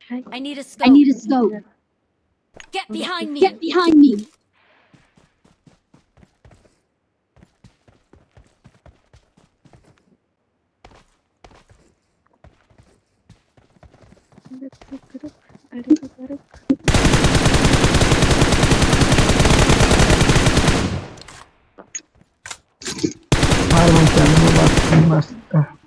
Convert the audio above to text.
I need a I scope. need a scope. Get behind me. Get behind me. Harman kendime baktım aslında.